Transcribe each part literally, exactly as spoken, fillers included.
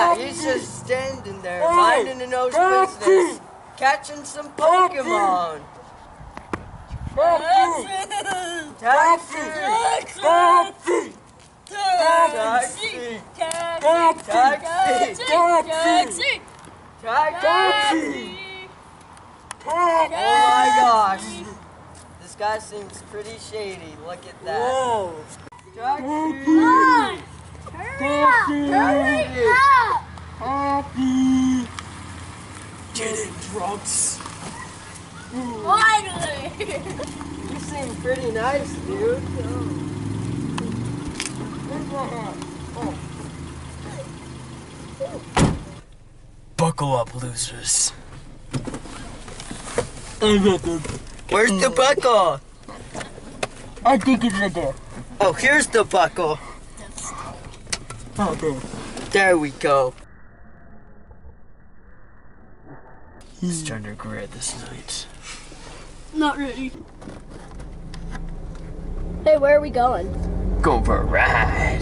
He's just standing there, minding his own business, catching some Pokemon. Taxi! Taxi! Taxi! Taxi! Taxi! Taxi! Taxi! Oh my gosh! This guy seems pretty shady. Look at that. Whoa! Taxi! Come on! Hurry up! Hurry up! Happy! Get it, drunks! Finally! You seem pretty nice, dude. Oh. Buckle up, losers. Where's the buckle? I think it's right there. Oh, here's the buckle. Oh, there. There we go. He's trying to regret this night. Not ready. Hey, where are we going? Go for a ride.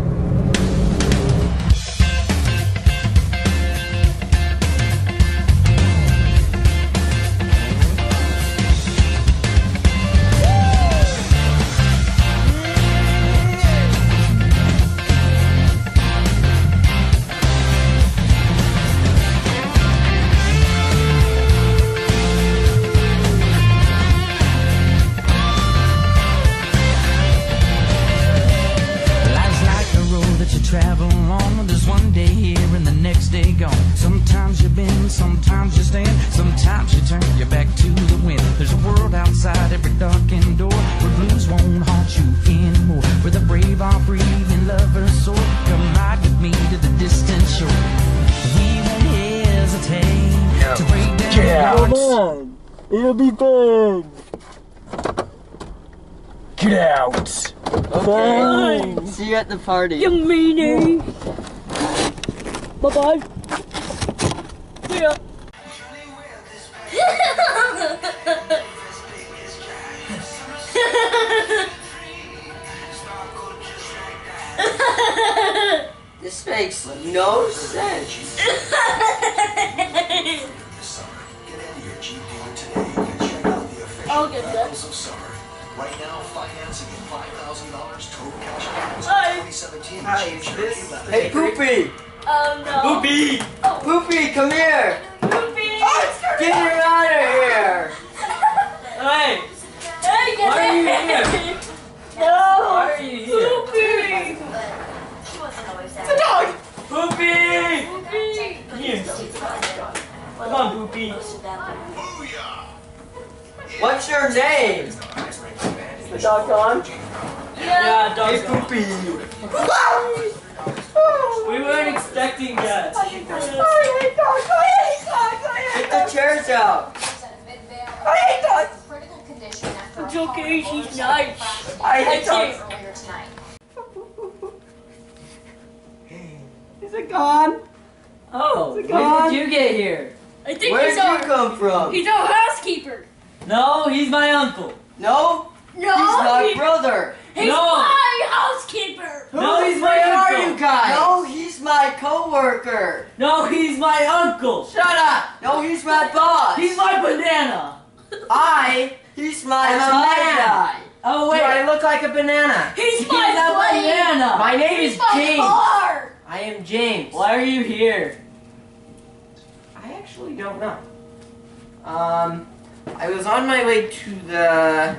Travel along, there's one day here and the next day gone. Sometimes you bend, sometimes you stand, sometimes you turn your back to the wind. There's a world outside every darkened door where blues won't haunt you anymore, where the brave are breathing lovers soar. Come ride with me to the distant shore. We won't hesitate no. to break down. Get out! Come on, it'll be fun. Get out! Okay. Fine. See you at the party. You meanie. Bye bye. See ya. This makes no sense. I'll get that. Right now, financing at five thousand dollars total cash. Hi. twenty seventeen. Hi, is this? Hey, Poopy! Um, no. Poopy! Oh. Poopy, come here! Poopy! Get her out of here! Hey! Hey, get Why are you it. here? No! Why are you here? Poopy! It's a dog! Poopy! Poopy! Here. Come on, Poopy. What's your name? The dog gone? Yeah, Yeah, dog's Hey, gone. Poopy! We weren't expecting that. I hate dogs! I hate dogs! I hate Get the chairs out! I hate dogs! It's okay, she's nice. I hate can't. dogs! Is it gone? Oh, Is it when gone? did you get here? I think Where he's did you our, come from? he's our housekeeper. No, he's my uncle. No? No, He's my he- brother! He's No. my housekeeper. No, Who he's the my frick are uncle. you guys? No, he's my co-worker! No, he's my uncle. Shut up! No, he's my boss! He's my banana. I, he's my I'm a banana! Oh, Do wait. I look like a banana? He's He's my a plane. banana. My name He's is my James. car. I am James. Why are you here? I actually don't know. Um, I was on my way to the...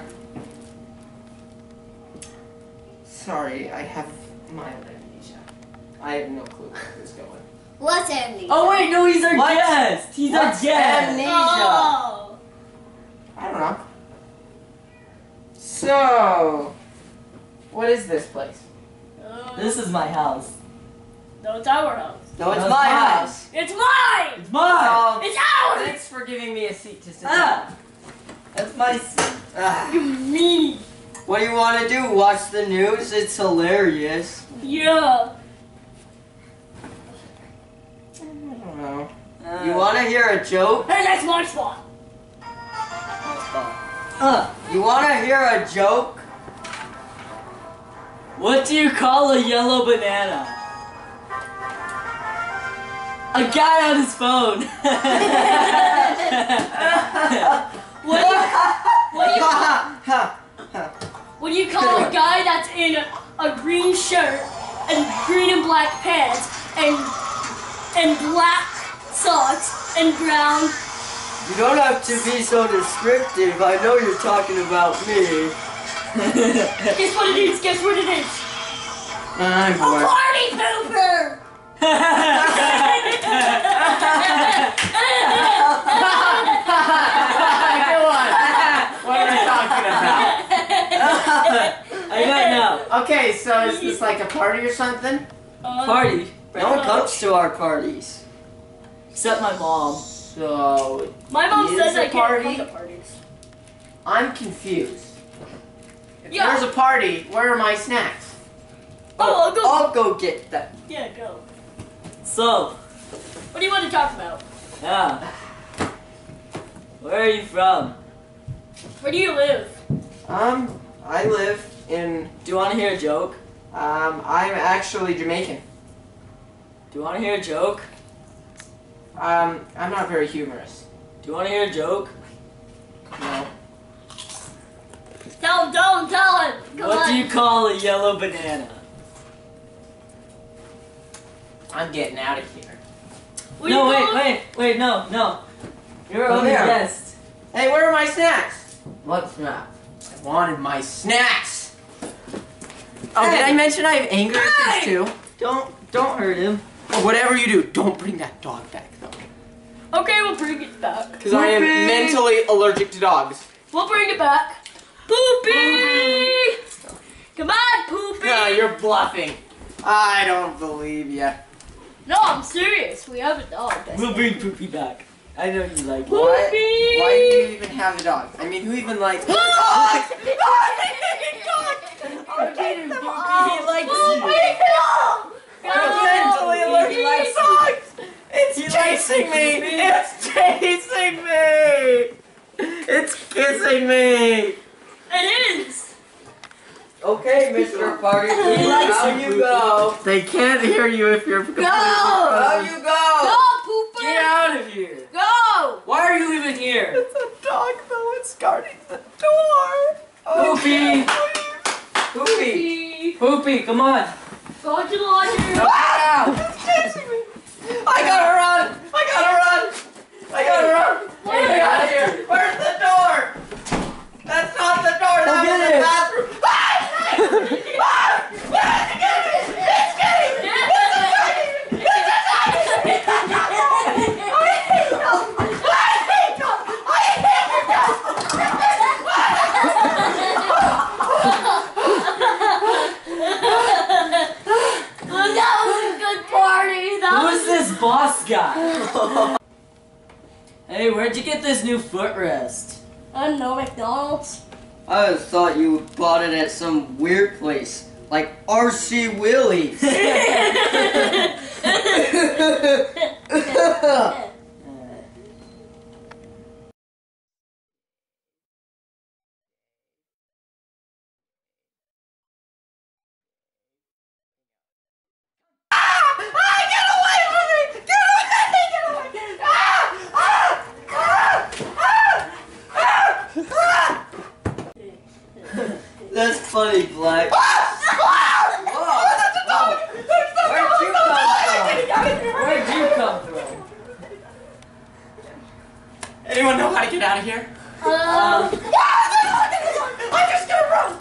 Sorry, I have mild amnesia. I have no clue where I was going. What's amnesia? Oh, wait, no, he's our What? guest. He's What's our guest. amnesia? Oh. I don't know. So, what is this place? Uh, This is my house. no, it's our house. No, it's That's my mine. house. It's mine. It's mine. Oh, It's ours. thanks for giving me a seat to sit Ah. down. That's my seat. Ah. You mean? What do you want to do? Watch the news? It's hilarious. Yeah. I don't know. Uh, You want to hear a joke? Hey, that's my spot. Uh, You want to hear a joke? what do you call a yellow banana? A guy on his phone. What do you, what do you, what do you call a guy that's in a, a green shirt and green and black pants and and black socks and brown? You don't have to be so descriptive. I know you're talking about me. Guess what it is? Guess what it is? I'm A bored. party pooper! Go on. What are we talking about? I don't know. Okay, so is this like a party or something? Uh, Party. No one comes to our parties. Except my mom. So My mom Is says a I can't party? come to parties. I'm confused. If Yeah. there's a party, where are my snacks? Oh, I'll go. I'll go get them. Yeah, go. So, What do you want to talk about? yeah. Where are you from? Where do you live? Um, I live in. Do you want to hear a joke? Um, I'm actually Jamaican. Do you want to hear a joke? Um, I'm not very humorous. Do you want to hear a joke? No. Tell him, tell him, tell him. Come What on. do you call a yellow banana? I'm getting out of here. What do No, you wait, call- wait, wait, no, no. You're Oh, only there. guest. Hey, where are my snacks? What's that? I wanted my snacks. Oh, did I mention I have anger issues too? Don't, don't hurt him. Well, whatever you do, don't bring that dog back though. Okay, we'll bring it back. Because I am Poopy. mentally allergic to dogs. We'll bring it back. Poopy! Come on, Poopy! No, you're bluffing. I don't believe ya. No, I'm serious. We have a dog. That's We'll bring Poopy back. I know you like it. Why, Poopy! why do you even have a dog? I mean, who even likes dogs? Dogs! Okay, them all. He likes Poopy, you. no! I'm mentally allergic He likes to dogs! It's He likes chasing you, me! Poopy. It's chasing me! It's kissing me! It is. Okay, Mister Party He Pooper, likes how you, you Poopy. go? They can't hear you if you're completely How frozen. you go? Go, Pooper! Get out of here. Go! Why are you even here? It's a dog though, it's guarding the door! Oh, Poopy! Poopy. Poopy! Poopy, come on. Go to the laundry room. Ah! It's chasing me! I gotta run! I gotta run! I gotta run! Get out of here! Where's the door? That's not the door! That Go was get the it. bathroom! Ah! Ah! It's getting me! It's getting me! It's attacking me! It's attacking me! I hate dogs! I hate dogs! I hate Well, that was a good party. That Who's was this boss guy? Hey, where'd you get this new footrest? I don't know, McDonald's. I just thought you bought it at some weird place, like R C Willie's. That's funny, Black. Whoa. Where'd you come from? Where'd you come from? Anyone know how to get out of here? Um, I'm just gonna run!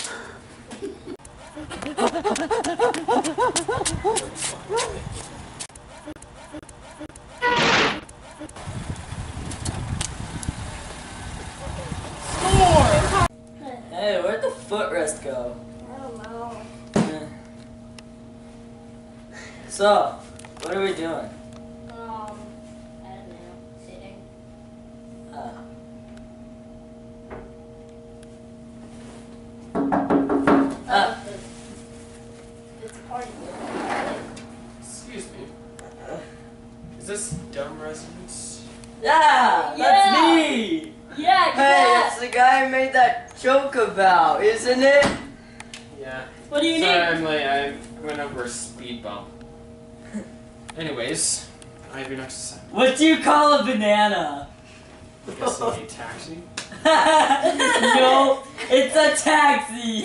Hey, where'd the footrest go? I don't know. Eh. So, what are we doing? Um, I don't know. Sitting. Uh, Uh, it's a party. Excuse me. Is this dumb residence? yeah, Yeah. that's me! Yeah, Hey, yeah. it's the guy I made that joke about, isn't it? Yeah. What do you Sorry, need? I'm late. I went over a speed bump. Anyways, I have your next assignment. What do you call a banana? Guessing a taxi? No, it's a taxi.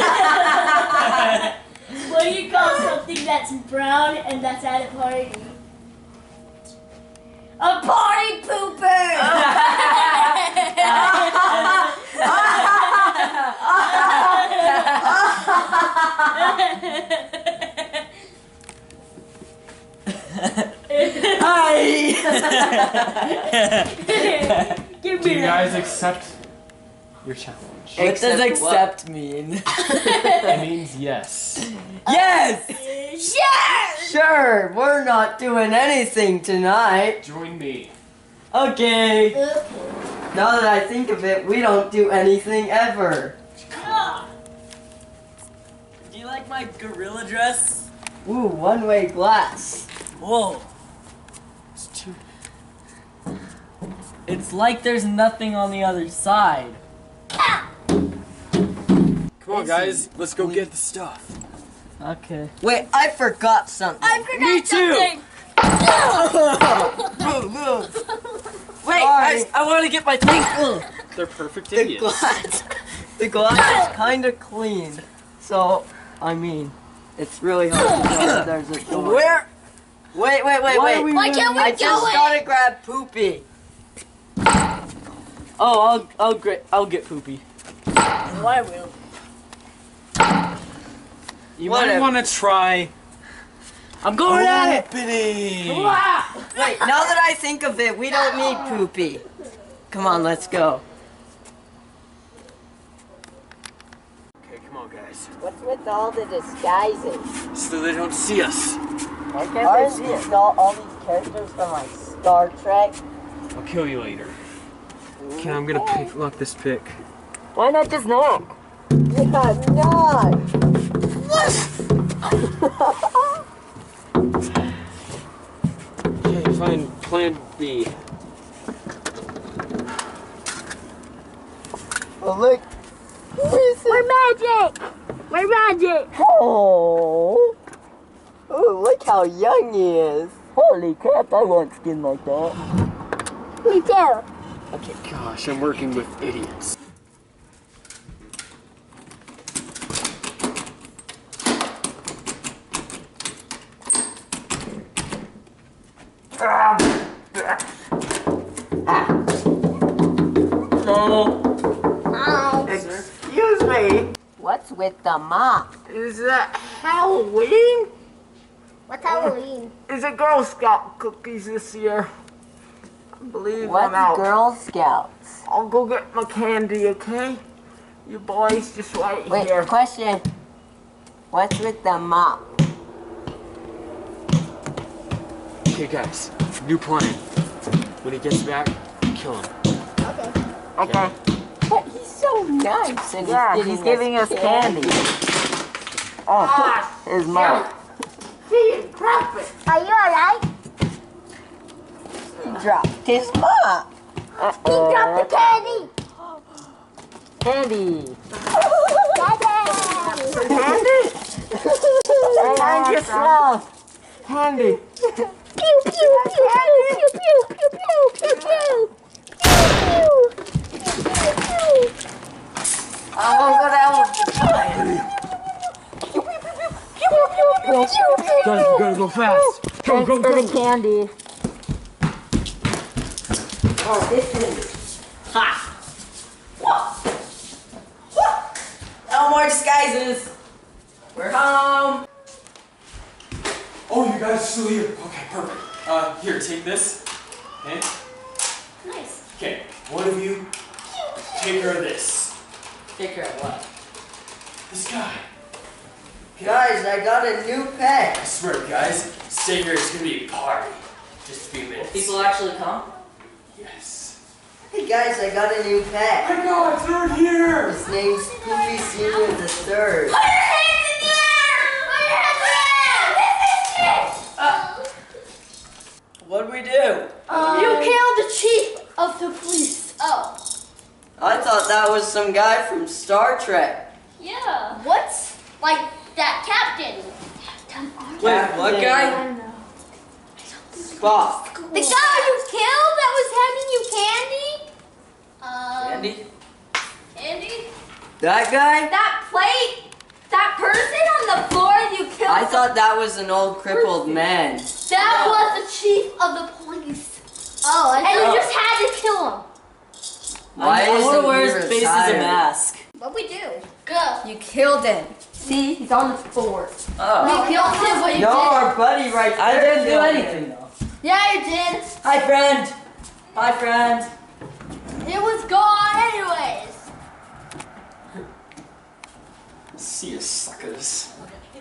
What do you call something that's brown and that's at a party? A party pooper! Hi. Give Do me you that. guys accept your challenge? What does Accept what? accept mean? It means yes. Yes. Yes! Sure, we're not doing anything tonight. Join me. Okay. Now that I think of it, we don't do anything ever. Do you like my gorilla dress? Ooh, one-way glass. Whoa. It's too. It's like there's nothing on the other side. Come on, guys. Let's go get the stuff. Okay. Wait, I forgot something. I forgot Me too. something! Wait, Sorry. I, I want to get my thing. They're perfect The idiots. glass, the glass is kind of clean. So, I mean, it's really hard to tell if there's a door. Where? Wait, wait, wait, Why wait. are we Why can't we I do just it? gotta grab Poopy. Oh, I'll I'll get I'll get Poopy. I will. You Whatever. might want to try I'm going at it. opening. Wait, now that I think of it, we don't need Poopy. Come on, let's go. Okay, come on, guys. What's with all the disguises? So they don't see us. Why can't Aren't they see these all, all these characters from like Star Trek? I'll kill you later. Okay, I'm gonna pick lock this pick. Why not just knock? Yeah, knock! Okay, fine. Plan B. Oh, look. We're magic! We're magic! Oh. Oh, look how young he is. Holy crap, I want skin like that. Me too. Okay, gosh, I'm working with idiots. Hello. Hi. Excuse me. What's with the mop? Is that Halloween? What's Halloween? Is it Girl Scout cookies this year? I believe What's I'm out. Girl Scouts? I'll go get my candy, okay? You boys just wait Wait, here. question. What's with the mop? Okay, guys, new plan. When he gets back, kill him. Okay. Okay. But he's so nice and Yeah, he's, he's giving us candy. Oh, Ah, his mouth. Are you alright? He dropped his mop. He dropped the candy! Candy. Daddy! Candy? Behind yourself. Candy. Pew pew pew pew pew pew pew pew pew pew pew pew pew. I won't go down. Guys, we gotta go fast. Go, go, For go. the candy. Oh, this is. Ha! No more disguises. We're home. Oh, you guys are still here. Okay, perfect. Uh, here, take this. Okay? Nice. Okay, one of you take care of this. Take care of what? This guy. Guys, I got a new I pet. swear, guys, stay here. It's gonna be a party. Just a few minutes. People actually come? Yes. Hey guys, I got a new pet. My God, they're here. His name's Poopy Senior the Third. Put your hands in the air! Put your hands in the air! What'd we do? You killed the chief of the police. Oh. I thought that was some guy from Star Trek. Yeah. What's like that captain? Wait, what I guy? don't know. Stop. The guy you killed that was handing you candy? Um, Andy? Andy? That guy? That plate? That person on the floor you killed? I thought that was an old crippled man. That was the chief of the police. Oh, I And thought. you just had to kill him. Why I want isn't to wear he his face as a retired? mask. What we do? Go. You killed him. See, he's on the floor. Oh. You killed him, but you No, did. our buddy right there. I didn't do killed him. anything though. Yeah, you did. Hi, friend. Hi, friend. It was gone anyways. See you, suckers.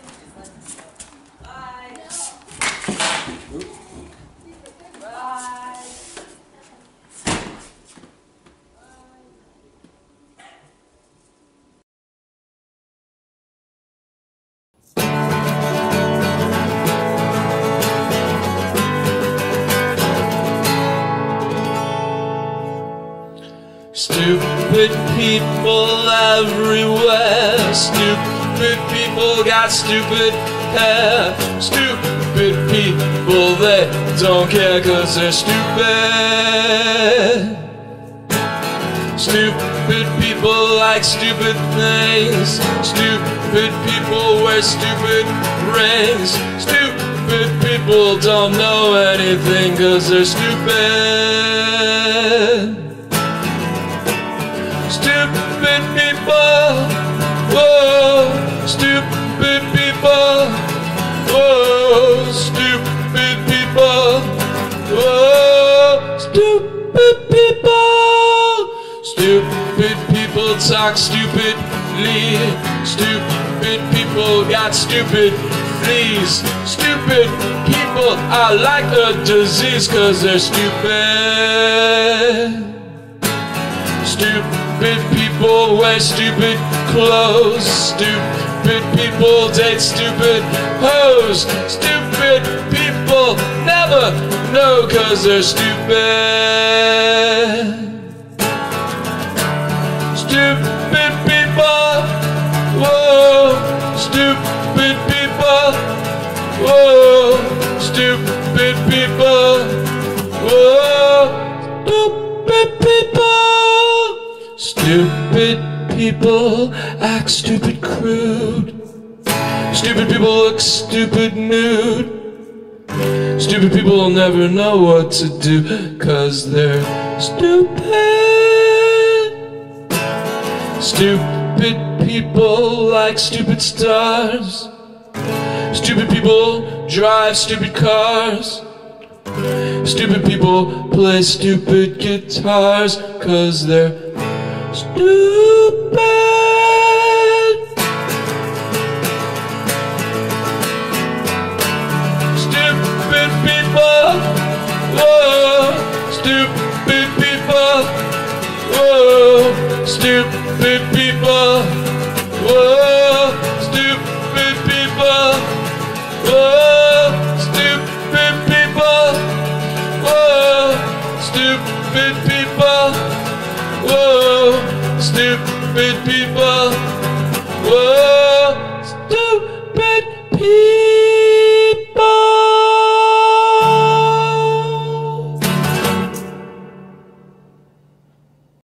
Stupid people everywhere. Stupid people got stupid hair. Stupid people, they don't care cause they're stupid. Stupid people like stupid things. Stupid people wear stupid rings. Stupid people don't know anything cause they're stupid. Stupid people, whoa, stupid people, whoa, stupid people, whoa, stupid people. Stupid people talk stupidly. Stupid people got stupid fleas. Stupid people are like a disease cause they're stupid. Stupid people wear stupid clothes. Stupid people date stupid hoes. Stupid people never know cause they're stupid. Stupid people, whoa. Stupid people, whoa. Stupid people, whoa. Stupid people. Stupid people act stupid crude. Stupid people look stupid nude. Stupid people will never know what to do cause they're stupid. Stupid people like stupid stars. Stupid people drive stupid cars. Stupid people play stupid guitars cause they're stupid. Stupid people, whoa. Stupid people, whoa. Stupid people, whoa. Stupid people, whoa. Stupid people, whoa. Stupid people, whoa. Stupid people, whoa.